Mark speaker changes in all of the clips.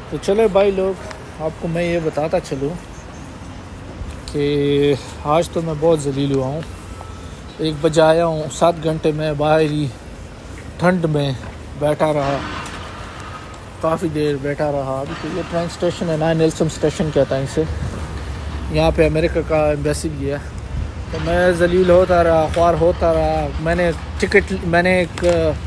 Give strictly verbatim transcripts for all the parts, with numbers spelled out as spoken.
Speaker 1: तो चले भाई लोग, आपको मैं ये बताता चलूँ कि आज तो मैं बहुत ज़लील हुआ हूँ। एक बजे आया हूँ, सात घंटे में बाहर ही ठंड में बैठा रहा, काफ़ी देर बैठा रहा। अभी तो ये ट्रेन स्टेशन है ना, नेल्सन स्टेशन कहता है इसे। यहाँ पे अमेरिका का एम्बेसी भी है। तो मैं ज़लील होता रहा, ख्वार होता रहा। मैंने टिकट मैंने एक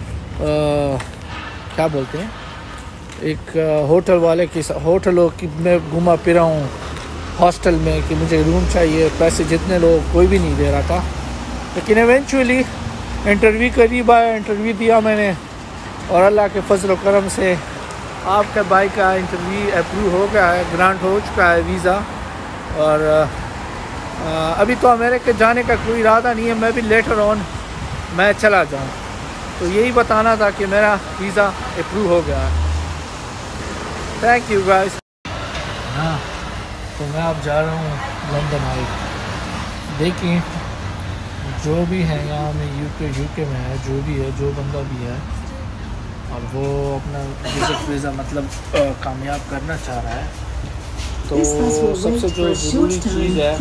Speaker 1: आ, क्या बोलते हैं, एक होटल वाले की होटलों की मैं घुमा फिरा हूँ हॉस्टल में कि मुझे रूम चाहिए। पैसे जितने लोग कोई भी नहीं दे रहा था, लेकिन इवेंचुअली इंटरव्यू करीब आया, इंटरव्यू दिया मैंने और अल्लाह के फजल करम से आपके भाई का इंटरव्यू अप्रूव हो गया है, ग्रांट हो चुका है वीज़ा। और आ, अभी तो अमेरिका जाने का कोई इरादा नहीं है, मैं भी लेटर ऑन मैं चला जाऊँ। तो यही बताना था कि मेरा वीज़ा अप्रूव हो गया है। Thank you guys. हाँ, तो मैं अब जा रहा हूँ लंदन आई। देखिए जो भी है यहाँ में यूके यूके में है, जो भी है, जो बंदा भी है और वो अपना विज़िट वीज़ा मतलब कामयाब करना चाह रहा है, तो सबसे जो ज़रूरी चीज़ है,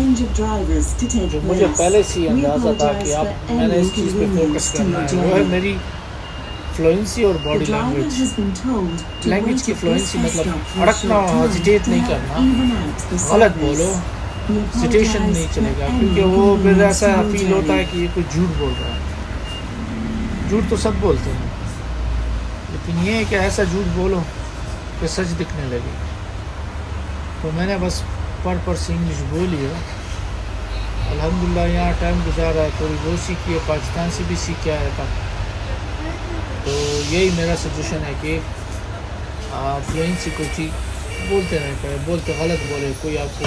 Speaker 1: जो मुझे पहले से ही अंदाज़ा था कि आप मैंने इस चीज़ पे फोकस करना है, वो है मेरी फ्लुएंसी और बॉडी लैंग्वेज। लैंग्वेज की फ्लुएंसी मतलब अड़कना, हेजिटेट नहीं करना, गलत बोलो, सिटेशन नहीं चलेगा, क्योंकि वो फिर ऐसा फील होता है कि ये कोई झूठ बोल रहा है। झूठ तो सब बोलते हैं, लेकिन ये है कि ऐसा झूठ बोलो कि सच दिखने लगे। तो मैंने बस पर पर से इंग्लिश बोली है, अल्हम्दुलिल्लाह यहाँ टाइम गुजारा है, थोड़ी वो सीखी है, पाकिस्तान से भी सीख के आया था। तो यही मेरा सजेशन है कि आप फ्लुएंसी को ठीक बोलते नहीं करें, बोलते गलत बोले, कोई आपको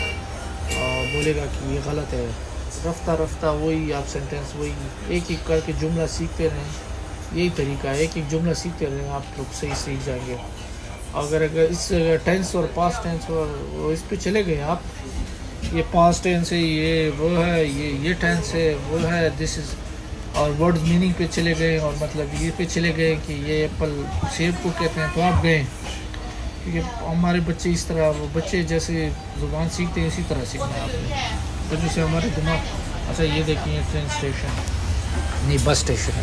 Speaker 1: बोलेगा कि ये गलत है, रफ्ता रफ्ता वही आप सेंटेंस वही एक एक करके जुमला सीखते रहें। यही तरीका है, एक एक जुमला सीखते रहें, आप लोग सही सीख जाएंगे। अगर अगर इस टेंस और पास्ट टेंस और इस पे चले गए आप, ये पास्ट टेंस है, ये वो है, ये ये टेंस है, वो है, दिस इज़, और वर्ड मीनिंग पे चले गए और मतलब ये पे चले गए कि ये एप्पल सेब को कहते हैं, तो आप गए। क्योंकि हमारे बच्चे इस तरह, वो बच्चे जैसे ज़ुबान सीखते हैं इसी तरह सीखना है आपने, तो जैसे हमारे दिमाग। अच्छा ये देखिए ट्रेन स्टेशन नहीं, बस स्टेशन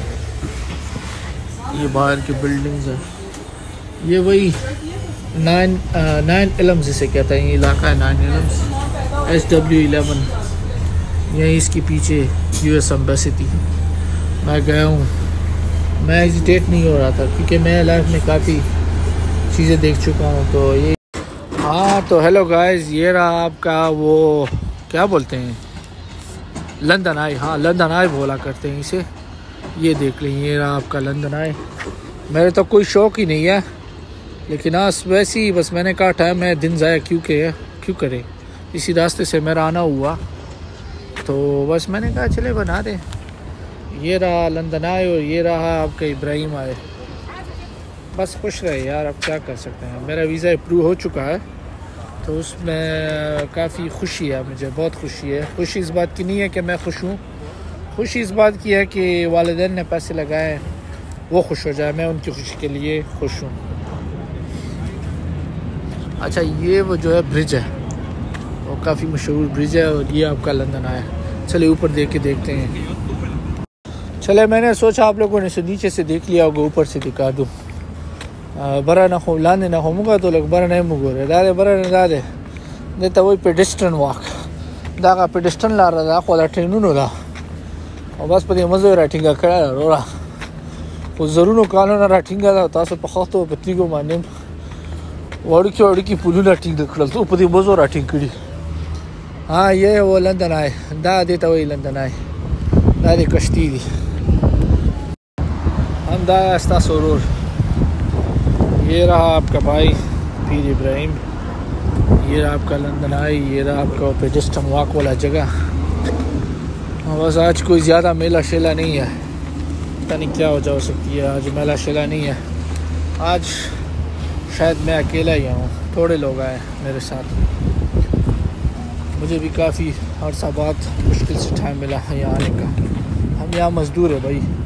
Speaker 1: है। ये बाहर की बिल्डिंग्स है, ये वही नाइन नाइन एलम्स जिसे कहता है, ये इलाका है Nine Elms, S W eleven. यहीं इसके पीछे यू एस एम्बेसी थी। मैं गया हूँ, मैं हेजिटेट नहीं हो रहा था क्योंकि मैं लाइफ में काफ़ी चीज़ें देख चुका हूँ। तो ये हाँ, तो हेलो गाइस, ये रहा आपका वो क्या बोलते हैं, लंदन आई। हाँ, लंदन आई बोला करते हैं इसे। ये देख लें, ये रहा आपका लंदन आई। मेरे तो कोई शौक़ ही नहीं है, लेकिन आज वैसे ही बस मैंने कहा टाइम है, दिन ज़ाया क्यों के क्यों करे, इसी रास्ते से मेरा आना हुआ, तो बस मैंने कहा चले बना दें। ये रहा लंदन आए और ये रहा आपका इब्राहिम आए। बस खुश रहे यार, अब क्या कर सकते हैं। मेरा वीज़ा अप्रूव हो चुका है, तो उसमें काफ़ी खुशी है, मुझे बहुत खुशी है। खुशी इस बात की नहीं है कि मैं खुश हूँ, खुशी इस बात की है कि वालिदैन ने पैसे लगाए, वो खुश हो जाए, मैं उनकी खुशी के लिए खुश हूँ। अच्छा ये वो जो है ब्रिज है, वो काफ़ी मशहूर ब्रिज है, और ये आपका लंदन आया। चलिए ऊपर देख के देखते हैं। चले, मैंने सोचा आप लोगों ने से नीचे से देख लिया होगा, ऊपर से दिखा दूँ। बरा ना हो लाने ना हो मुगा तो लग बरा नहीं मुगोरे दादे बरा ने दादे देता वही पेडिस्ट्रन वॉक दागा पेडिस्ट्रन ला रहा था कोला ट्रेनू नो ला और बस पति मज़े राठिंगा खड़ा रो रहा वो ज़रूर नो कानो ना राठिंगा था तासे पखातो पत्नी को माने वाड़ी वाड़ी की पुलू राठिंगा खड़ा तो पति मज़ो राठिंगड़ी। हाँ ये वो लंदन आए, दा देता वही लंदन आए, दादे कश्ती दी हम दाया अस्ता सरूर। ये रहा आपका भाई पीर इब्राहिम, ये रहा आपका लंदन आई, ये रहा आपका पेडिस्ट्रन वॉक वाला जगह। बस आज कोई ज़्यादा मेला शेला नहीं है, पता नहीं क्या वजह हो सकती है, आज मेला शेला नहीं है। आज शायद मैं अकेला ही हूँ, थोड़े लोग आए मेरे साथ। मुझे भी काफ़ी अरसा बाद मुश्किल से टाइम मिला है यहाँ आने का। हम यहाँ मज़दूर है भाई।